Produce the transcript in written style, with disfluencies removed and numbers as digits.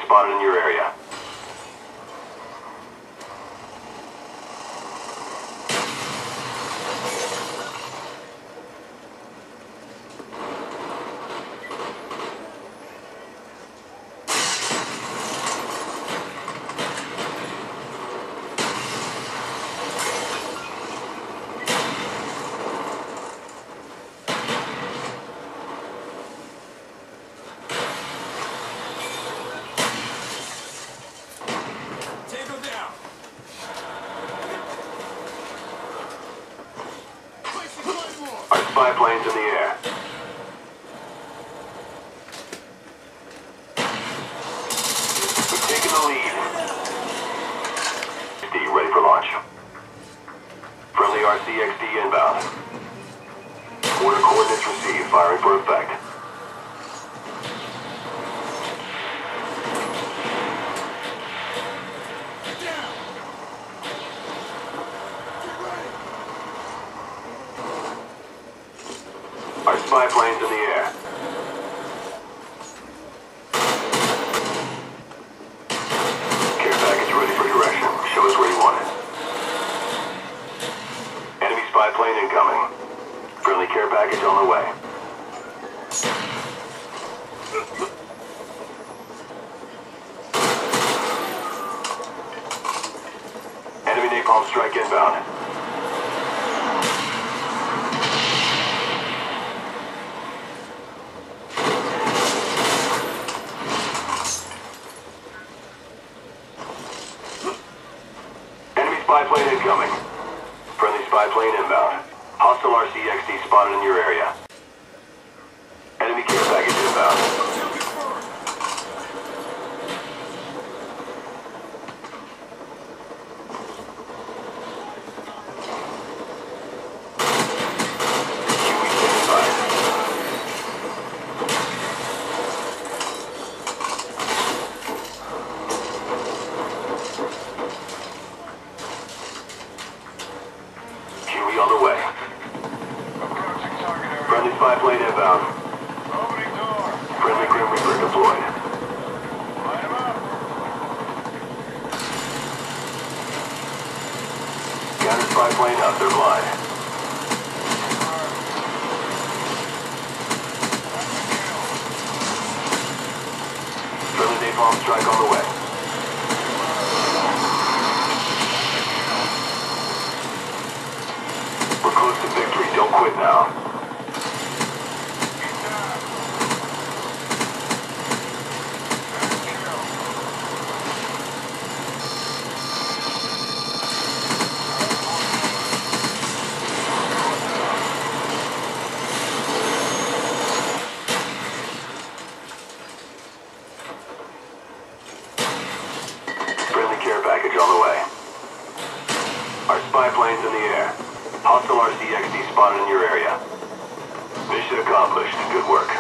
spotted in your area. Our spy plane's in the air. We've taken the lead. XD ready for launch. Friendly RCXD inbound. Order coordinates received. Firing for effect. Our spy plane's in the air. Care package ready for direction. Show us where you want it. Enemy spy plane incoming. Friendly care package on the way. Enemy napalm strike inbound. Spy plane incoming. Friendly spy plane inbound. Hostile RCXD spotted in your area. Enemy care package inbound. On the way. Friendly spy plane inbound. Opening door. Friendly Grim Reaper deployed. Light him up. Counter spy plane up. They're blind. Friendly napalm strike on the way. We're close to victory. Don't quit now. Friendly care package on the way. Our spy plane's in the air. Hostile RCXD spotted in your area. Mission accomplished. Good work.